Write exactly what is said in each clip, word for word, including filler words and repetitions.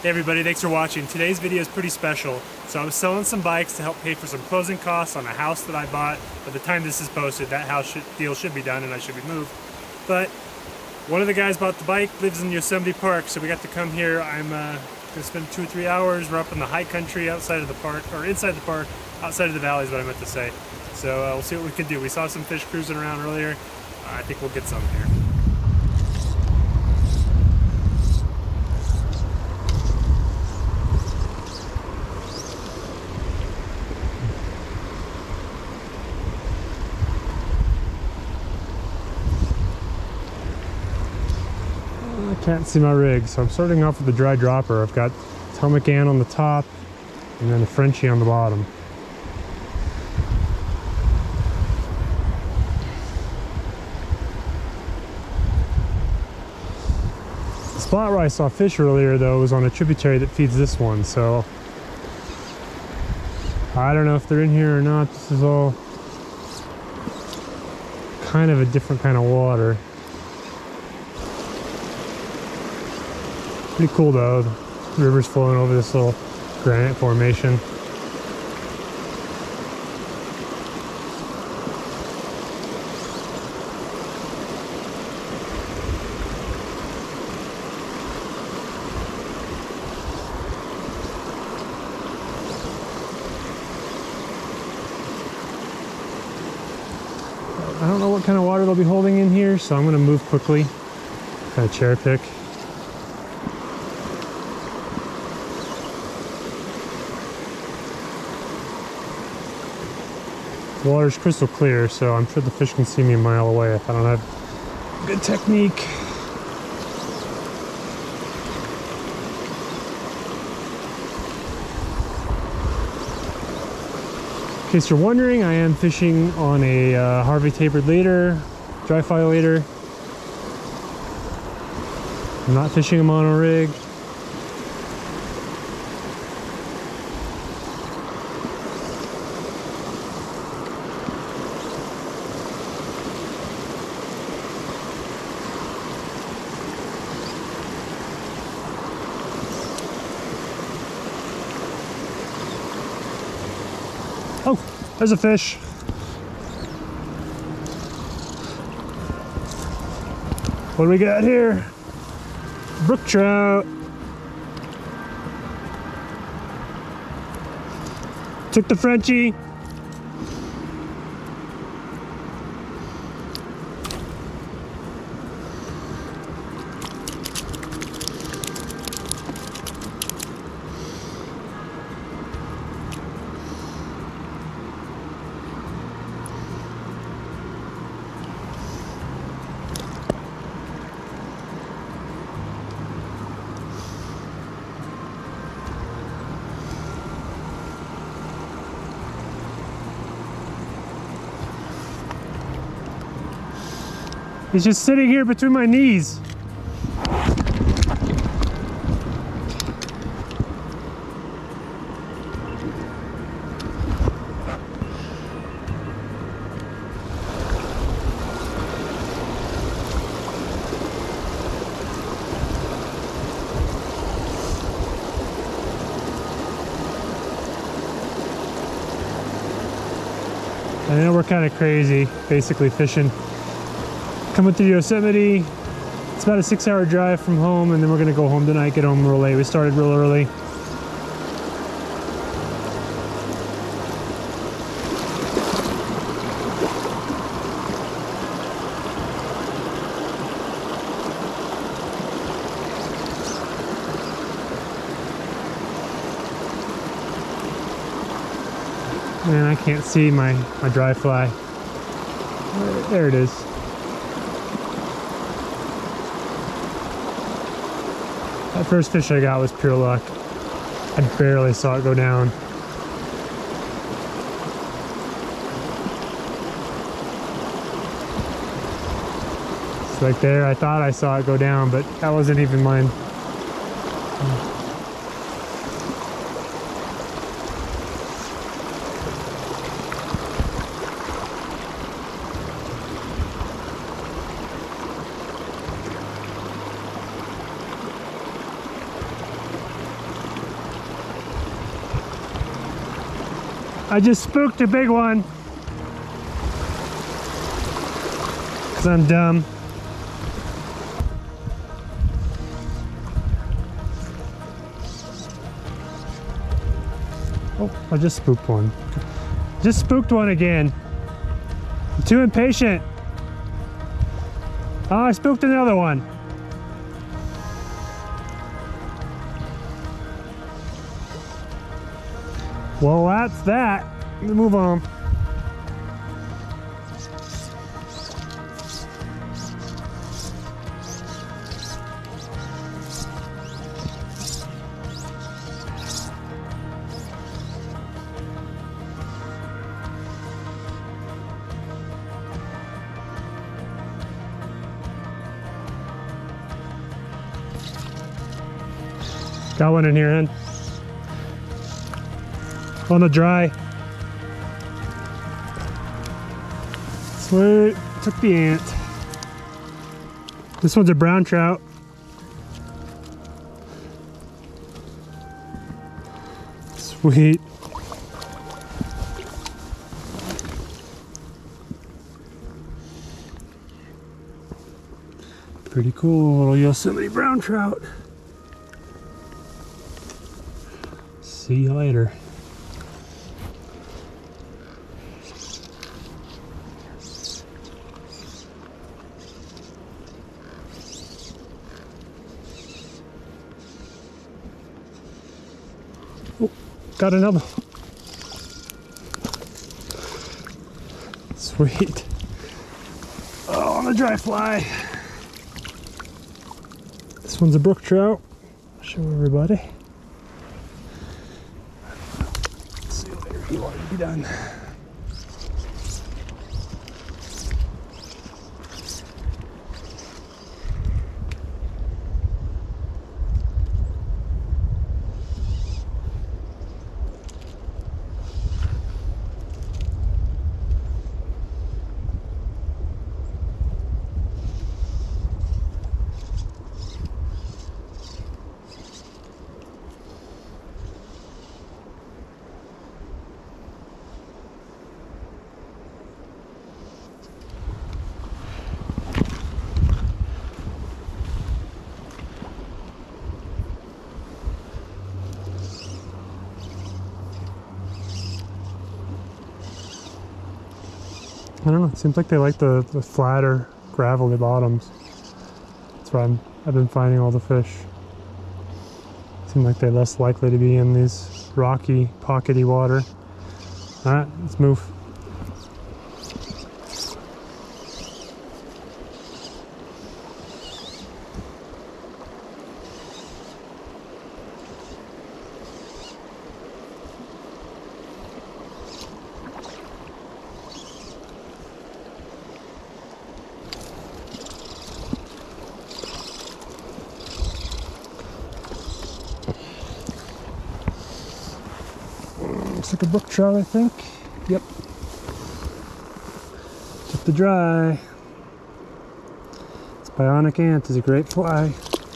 Hey everybody, thanks for watching. Today's video is pretty special. So I was selling some bikes to help pay for some closing costs on a house that I bought. By the time this is posted, that house should, deal should be done and I should be moved. But one of the guys bought the bike, lives in Yosemite Park, so we got to come here. I'm uh, gonna spend two or three hours. We're up in the high country outside of the park, or inside the park, outside of the valley is what I meant to say. So uh, we'll see what we can do. We saw some fish cruising around earlier. Uh, I think we'll get some here. I can't see my rig, so I'm starting off with the dry dropper. I've got Atomic Ant on the top and then the Frenchie on the bottom. The spot where I saw fish earlier though was on a tributary that feeds this one, so I don't know if they're in here or not. This is all kind of a different kind of water. Pretty cool though, the river's flowing over this little granite formation. I don't know what kind of water they'll be holding in here, so I'm going to move quickly, kind of cherry pick. The water's crystal clear, so I'm sure the fish can see me a mile away if I don't have good technique. In case you're wondering, I am fishing on a uh, Harvey tapered leader, dry fly leader. I'm not fishing a mono rig. Oh, there's a fish. What do we got here? Brook trout. Took the Frenchie. He's just sitting here between my knees. I know we're kind of crazy, basically fishing. Coming through Yosemite. It's about a six hour drive from home, and then we're gonna go home tonight, get home real late. We started real early. Man, I can't see my, my dry fly. There it is. That first fish I got was pure luck. I barely saw it go down. It's like there, I thought I saw it go down, but that wasn't even mine. I just spooked a big one. Cause I'm dumb. Oh, I just spooked one. Just spooked one again. I'm too impatient. Oh, I spooked another one. Well, that's that. Let me move on. Got one in here, and on the dry. Sweet, took the ant. This one's a brown trout. Sweet. Pretty cool little Yosemite brown trout. See you later. Oh, got another. Sweet. Oh, on a dry fly. This one's a brook trout. I'll show everybody. See you later. You want to be done. I don't know, it seems like they like the, the flatter, gravelly bottoms. That's why I'm, I've been finding all the fish. Seem like they're less likely to be in these rocky, pockety water. Alright, let's move. Looks like a brook trout, I think. Yep. Took the dry. This bionic ant is a great fly.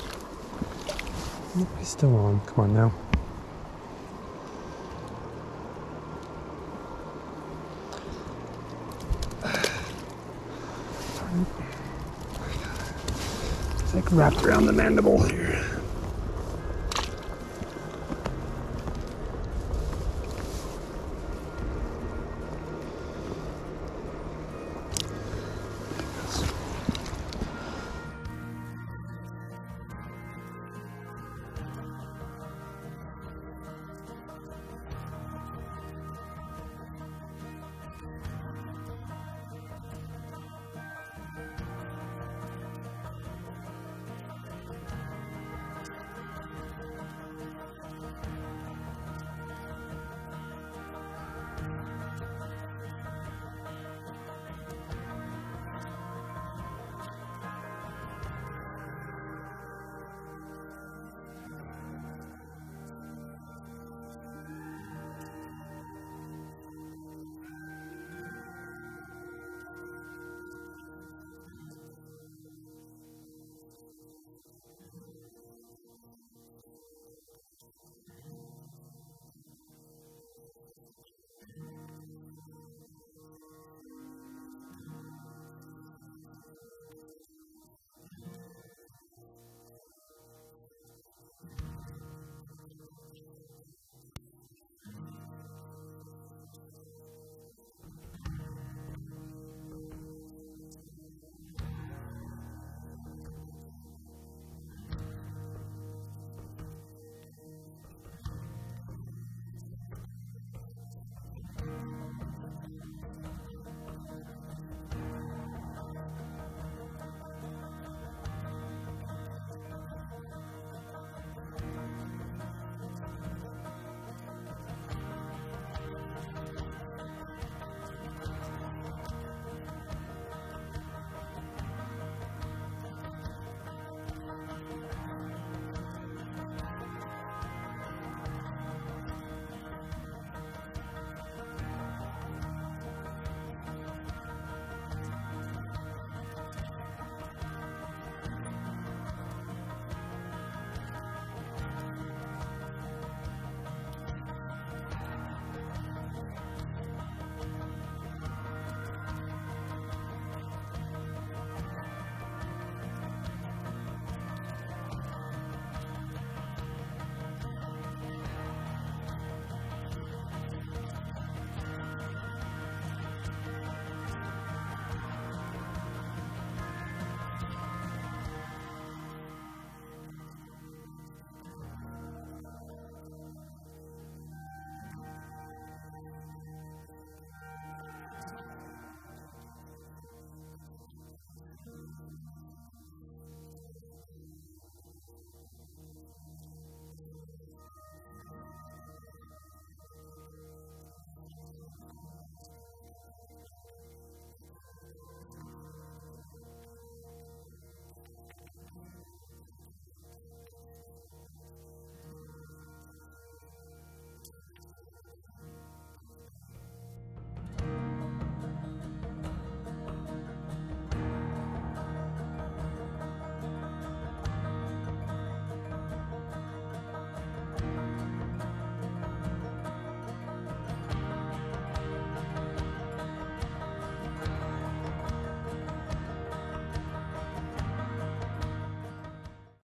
Oh, he's still on. Come on now. It's like wrapped around the mandible here.